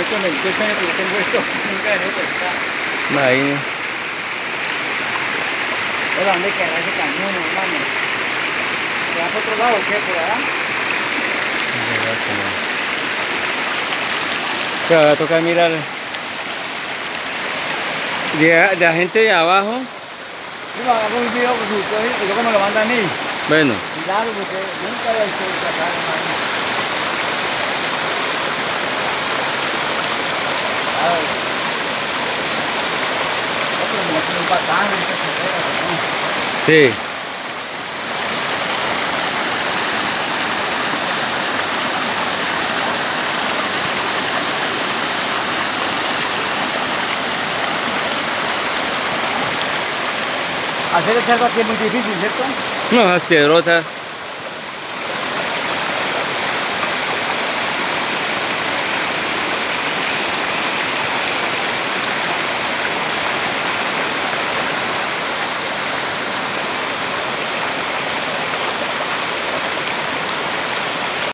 puesto en 28 años que yo tengo esto, nunca dejé de pescar. Ahí. Hola, ¿dónde quedará ese cañón, hermano? ¿Se va por otro lado o qué? ¿Por allá? Claro, va a tocar mirar de la gente de abajo. Yo hago un video con ustedes y luego me lo manda a mí. Bueno. Claro, porque nunca había visto esta cara, hermano. Otro me hace un patán en esta carrera, ¿no? Sí. Hacer el cerco aquí es muy difícil, ¿cierto? No, esas piedrotas.